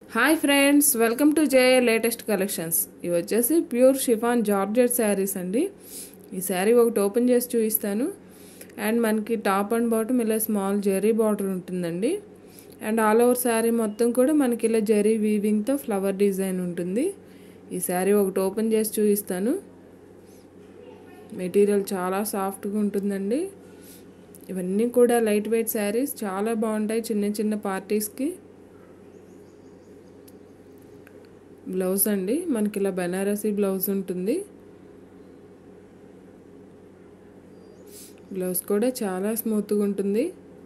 Hi friends, welcome to J latest collections. ఇవి వచ్చేసి pure chiffon georgette saris అండి. ఈ శారీ ఒకటి ఓపెన్ చేసి చూపిస్తాను. అండ్ మనకి టాప్ అండ్ బాటమ్ ఇలా స్మాల్ జెరీ బార్డర్ ఉంటుందండి. అండ్ ఆల్ ఓవర్ శారీ మొత్తం కూడా మనకి ఇలా జెరీ వీవింగ్తో ఫ్లవర్ డిజైన్ ఉంటుంది. ఈ శారీ ఒకటి ఓపెన్ చేసి చూపిస్తాను. మెటీరియల్ చాలా సాఫ్ట్గా ఉంటుందండి. ఇవన్నీ కూడా లైట్ వెయిట్ శారీస్, చాలా బాగుంటాయి చిన్న చిన్న పార్టీస్కి. బ్లౌజ్ అండి, మనకి ఇలా బెనారసీ బ్లౌజ్ ఉంటుంది. బ్లౌజ్ కూడా చాలా స్మూత్గా ఉంటుంది.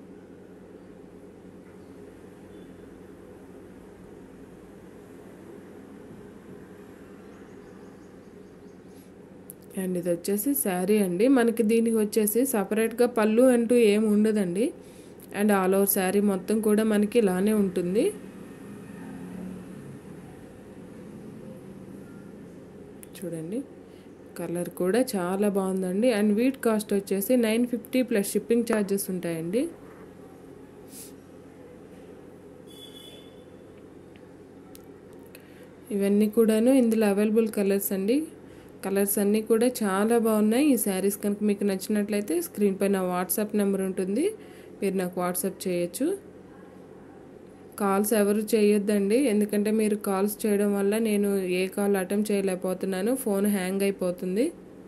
అండ్ ఇది వచ్చేసి శారీ అండి. మనకి దీనికి వచ్చేసి సపరేట్గా పళ్ళు అంటూ ఏమి ఉండదండి. అండ్ ఆల్ ఓవర్ శారీ మొత్తం కూడా మనకి ఇలానే ఉంటుంది. చూడండి, కలర్ కూడా చాలా బాగుందండి. అండ్ వీట్ కాస్ట్ వచ్చేసి 950 ప్లస్ షిప్పింగ్ ఛార్జెస్ ఉంటాయండి. ఇవన్నీ కూడాను ఇందులో అవైలబుల్ కలర్స్ అండి. కలర్స్ అన్నీ కూడా చాలా బాగున్నాయి. ఈ శారీస్ కనుక మీకు నచ్చినట్లయితే స్క్రీన్ పైన వాట్సాప్ నెంబర్ ఉంటుంది, మీరు నాకు వాట్సాప్ చేయొచ్చు. కాల్స్ ఎవరు చేయొద్దండి, ఎందుకంటే మీరు కాల్స్ చేయడం వల్ల నేను ఏ కాల్ అటెంప్ట్ చేయలేకపోతున్నాను, ఫోన్ హ్యాంగ్ అయిపోతుంది.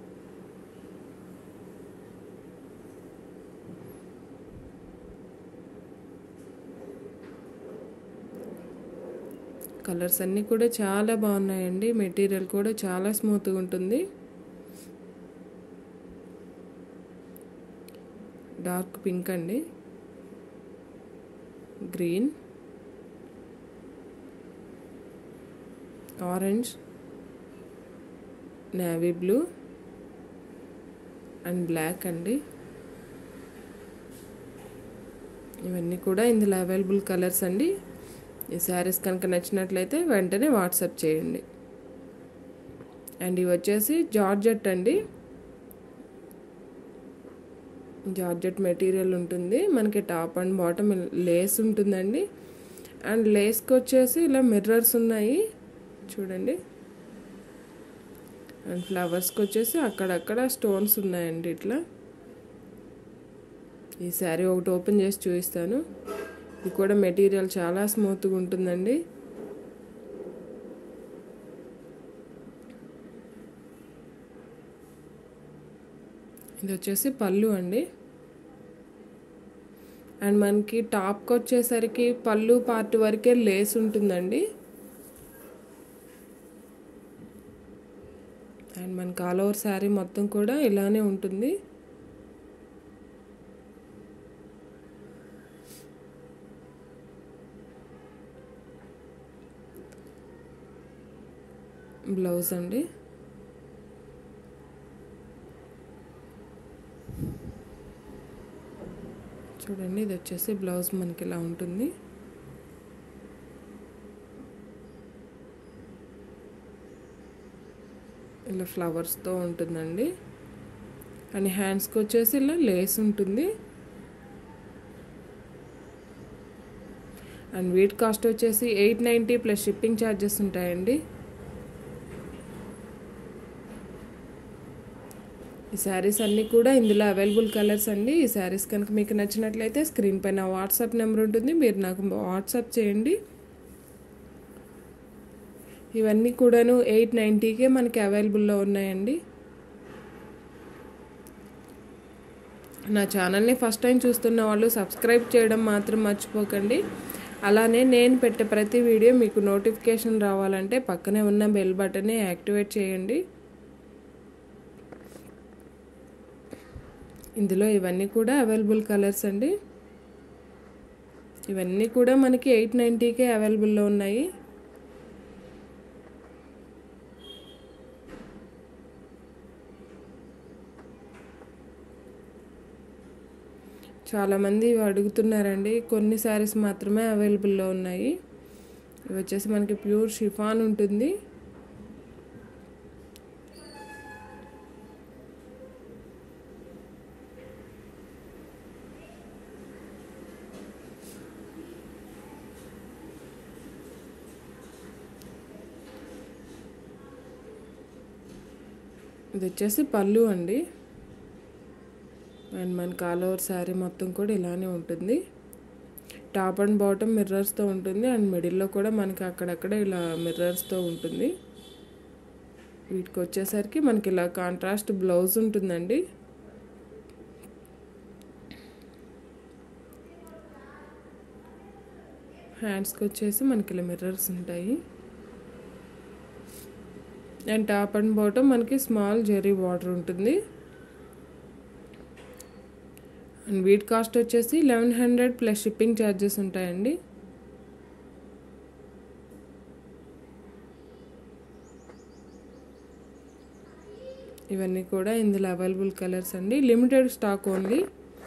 కలర్స్ అన్నీ కూడా చాలా బాగున్నాయండి. మెటీరియల్ కూడా చాలా స్మూత్గా ఉంటుంది. డార్క్ పింక్ అండి, green, orange, navy blue and black అండి. ఇవన్నీ కూడా ఇందులో అవైలబుల్ కలర్స్ అండి. ఈ శారీస్ కనుక నచ్చినట్లయితే వెంటనే వాట్సాప్ చేయండి. అండ్ ఇవి వచ్చేసి జార్జెట్ అండి. జార్జెట్ మెటీరియల్ ఉంటుంది. మనకి టాప్ అండ్ బాటమ్ లేస్ ఉంటుందండి. అండ్ లేస్కి వచ్చేసి ఇలా మిర్రర్స్ ఉన్నాయి చూడండి. అండ్ ఫ్లవర్స్కి వచ్చేసి అక్కడక్కడ స్టోన్స్ ఉన్నాయండి ఇట్లా. ఈ శారీ ఒకటి ఓపెన్ చేసి చూపిస్తాను. ఇది కూడా మెటీరియల్ చాలా స్మూత్గా ఉంటుందండి. ఇది వచ్చేసి పళ్ళు అండి. అండ్ మనకి టాప్కి వచ్చేసరికి పళ్ళు పార్ట్ వరకే లేస్ ఉంటుందండి. అండ్ మనకి ఆల్ ఓవర్ శారీ మొత్తం కూడా ఇలానే ఉంటుంది. బ్లౌజ్ అండి, చూడండి. ఇది వచ్చేసి బ్లౌజ్ మనకి ఇలా ఉంటుంది. ఇలా ఫ్లవర్స్తో ఉంటుందండి. అండ్ హ్యాండ్స్కి వచ్చేసి ఇలా లేస్ ఉంటుంది. అండ్ వీట్ కాస్ట్ వచ్చేసి 890 ప్లస్ షిప్పింగ్ ఛార్జెస్ ఉంటాయండి. ఈ శారీస్ అన్నీ కూడా ఇందులో అవైలబుల్ కలర్స్ అండి. ఈ శారీస్ కనుక మీకు నచ్చినట్లయితే స్క్రీన్ పైన వాట్సాప్ నెంబర్ ఉంటుంది, మీరు నాకు వాట్సాప్ చేయండి. ఇవన్నీ కూడాను 890కే మనకి అవైలబుల్లో ఉన్నాయండి. నా ఛానల్ని ఫస్ట్ టైం చూస్తున్న వాళ్ళు సబ్స్క్రైబ్ చేయడం మాత్రం మర్చిపోకండి. అలానే నేను పెట్టే ప్రతి వీడియో మీకు నోటిఫికేషన్ రావాలంటే పక్కనే ఉన్న బెల్ బటన్ని యాక్టివేట్ చేయండి. ఇందులో ఇవన్నీ కూడా అవైలబుల్ కలర్స్ అండి. ఇవన్నీ కూడా మనకి 890కే అవైలబుల్లో ఉన్నాయి. చాలామంది ఇవి అడుగుతున్నారండి. కొన్ని శారీస్ మాత్రమే అవైలబుల్లో ఉన్నాయి. ఇవి వచ్చేసి మనకి ప్యూర్ షిఫాన్ ఉంటుంది. ఇది వచ్చేసి పళ్ళు అండి. అండ్ మనకి ఆల్ ఓవర్ శారీ మొత్తం కూడా ఇలానే ఉంటుంది. టాప్ అండ్ బాటమ్ మిర్రర్స్తో ఉంటుంది. అండ్ మిడిల్లో కూడా మనకి అక్కడక్కడ ఇలా మిర్రర్స్తో ఉంటుంది. వీటికి వచ్చేసరికి మనకి ఇలా కాంట్రాస్ట్ బ్లౌజ్ ఉంటుందండి. హ్యాండ్స్కి వచ్చేసి మనకి ఇలా మిర్రర్స్ ఉంటాయి. అండ్ టాప్ అండ్ బాటమ్ మనకి స్మాల్ జెరీ బార్డర్ ఉంటుంది. అండ్ వీటి కాస్ట్ వచ్చేసి 1100 ప్లస్ షిప్పింగ్ ఛార్జెస్ ఉంటాయండి. ఇవన్నీ కూడా ఇందులో అవైలబుల్ కలర్స్ అండి. Limited stock only.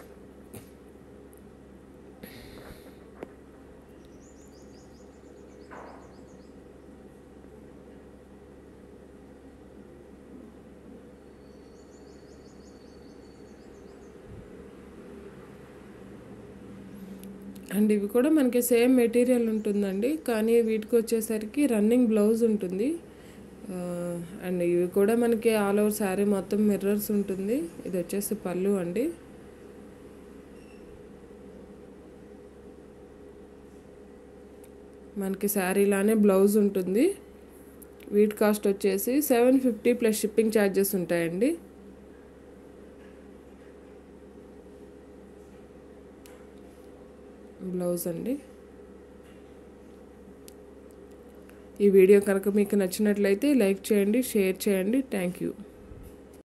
అండ్ ఇవి కూడా మనకి సేమ్ మెటీరియల్ ఉంటుందండి, కానీ వీటికి వచ్చేసరికి రన్నింగ్ బ్లౌజ్ ఉంటుంది. అండ్ ఇవి కూడా మనకి ఆల్ ఓవర్ శారీ మొత్తం మిర్రర్స్ ఉంటుంది. ఇది వచ్చేసి పళ్ళు అండి. మనకి శారీలానే బ్లౌజ్ ఉంటుంది. వీటి కాస్ట్ వచ్చేసి 750 ప్లస్ షిప్పింగ్ ఛార్జెస్ ఉంటాయండి. బ్లౌజ్ అండి. ఈ వీడియో కనుక మీకు నచ్చినట్లయితే లైక్ చేయండి, షేర్ చేయండి. Thank you.